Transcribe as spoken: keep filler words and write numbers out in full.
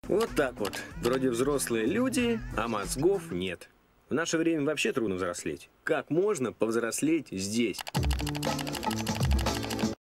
Вот так вот. Вроде взрослые люди, а мозгов нет. В наше время вообще трудно взрослеть. Как можно повзрослеть здесь?